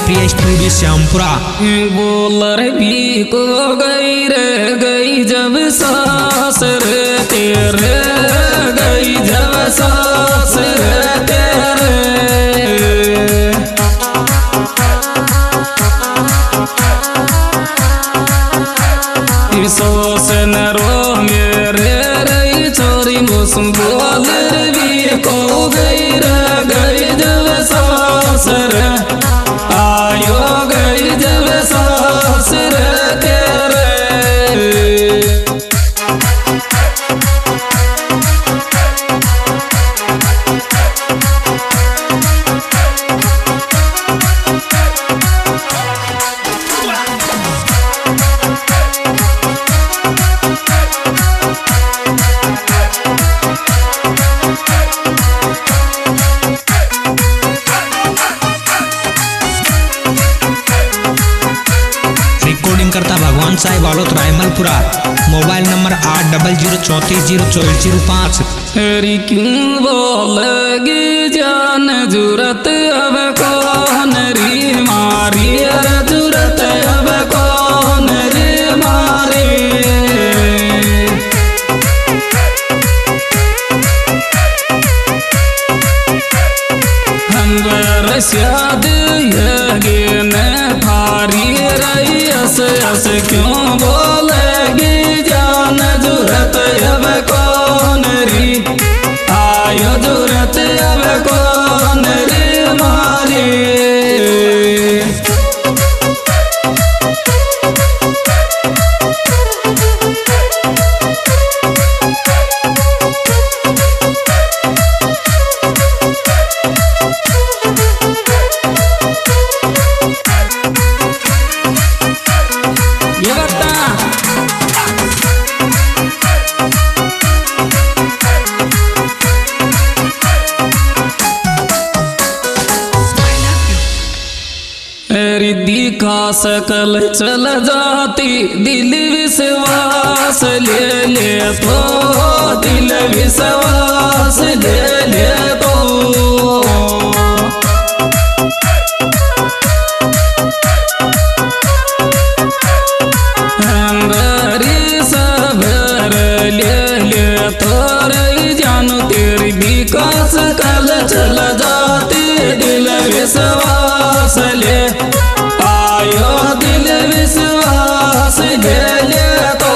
प्रिय studio Shyampura. Bowler भी को गई रे गई जब सास रे तेरे गई जब सास रे तेरे सोस न रो मेरे रही छोरी मौसम बोलर भी को गई रे गई जब सास रे आयो गई जब सास रे तेरे करता भगवान साहिब बालोत रायमलपुरा। Mobile number 8034044005। तेरी क्यों बोलेगी जान जरूरत अब कौन री मारी जरूरत अब कौन री मारी हम बरसाद ये न थारी रही अस क्यों बोलेगी जान जरूरत अब कौन री आयो जरूरत अब कौन री मारी दिखा सकल चल जाती दिल विश्वास ले ले तो दिल विश्वास ले ले तो अंदरी सबर ले ले तो रही जानू तेरी विकास कल चल जाती दिल विश्वास ले आयो दिल विश्वास ले ले तो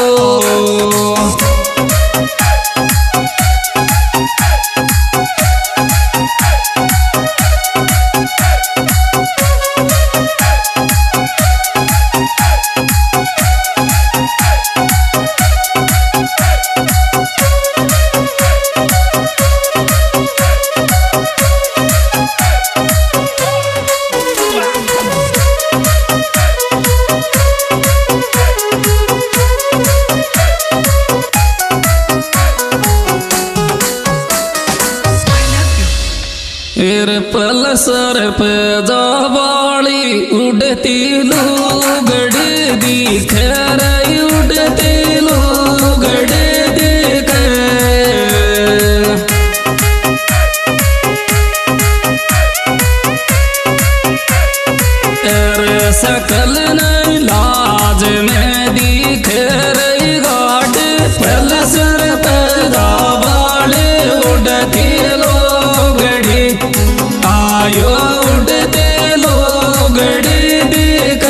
पल सर पे जावाली उड़ती लूगड़ दिख रही उड़ती लूगड़ दिख सकल नहीं लाज में दिख रही गाट पल सर पे जावाली उड़ती लूगड़ी आयो उड़ते लोगड़ी दिख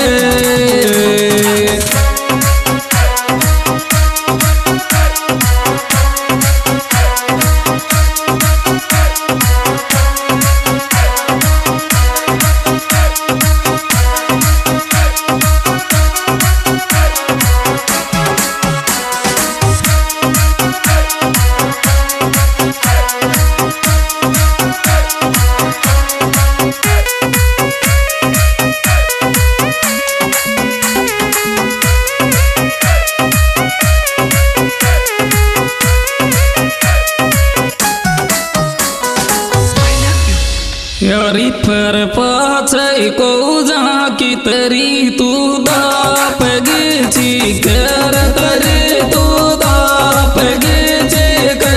यारी पर पाछे को जा की तरी तू दाप गे कर तरी तू दाप गे कर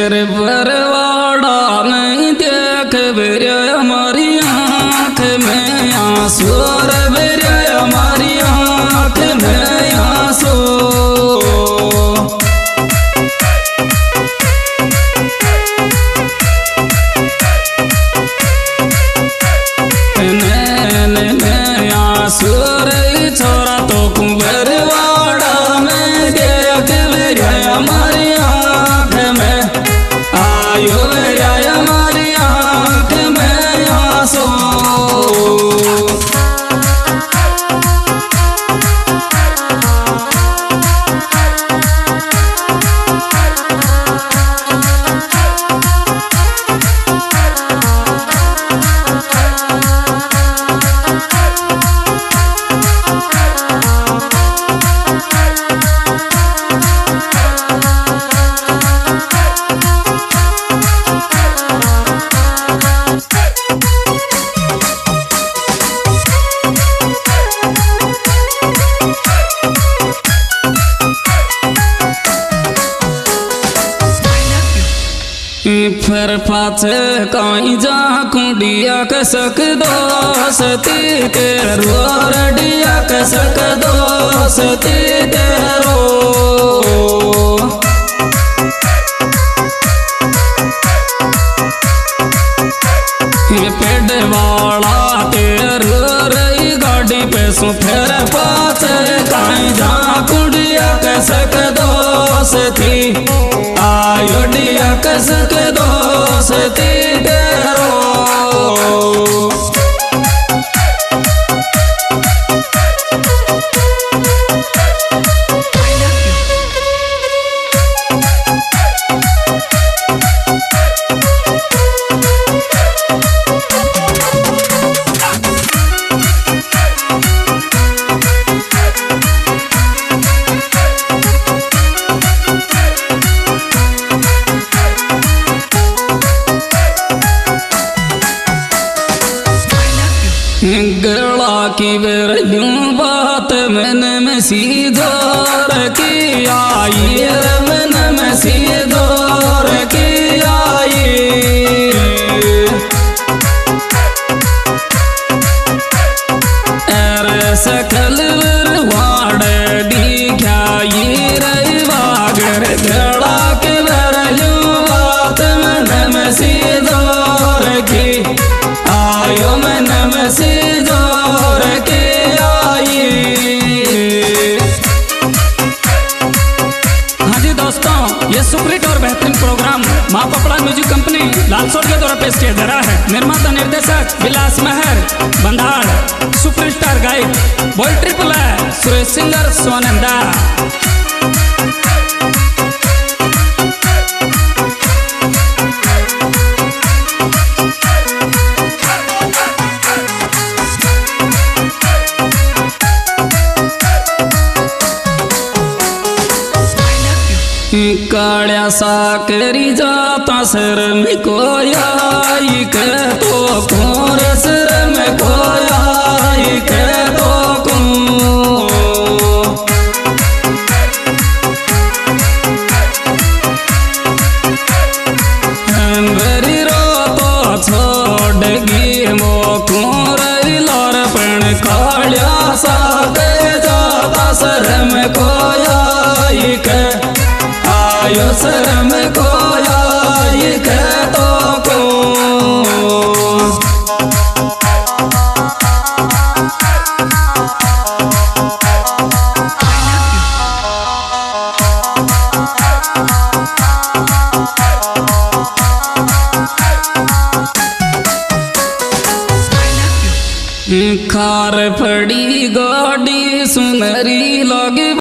मेरे बरवाड़ा नहीं देख बेरे हमारी आँख में आंसू रे बेरे हमारी आँख में आंसू। छोरा तो कुंवरवाड़ा में देख बेरे हमारी आँख में आयो बेरे हमारी आँख में आंसू। फिर पाछे कहीं जा कुंडिया कसक दोस्ती तेरो रडिया कसक दोस्ती तेरो। पेड़ वाला तेरो रही गाड़ी पे सो फिर पाछे कहीं जा कुंडिया कसक दोस्ती आयो डिया कसक दोस्ती तेरो। गला की बेरयूं बात मैंने में सीधोर की आई मैंने में सीधोर की आई। अरे सकल वाड़ दिखाई रही बागर गला की बेरयूं बात मैंने में सीधोर की आयो मैंने में सीधोर के आई। हाँ जी दोस्तों, ये सुपरहिट और बेहतरीन प्रोग्राम माँ पपड़ा म्यूजिक कंपनी लालसोट के द्वारा पेश किया जा रहा है। निर्माता निर्देशक विलास महर बंधाड़, सुपरस्टार गायक बॉय ट्रिपल है सुरेश सिंगर सोनंदा। कालिया सा करी जाता सर में कोई के तो कौन सर में कोई के तो मेरी रो तो छोड़गी मो कुंवरी लार पण कालिया सा के जाता सर में कोई के आयो सर में कोई के तो खार पड़ी गाड़ी सुनरी लगी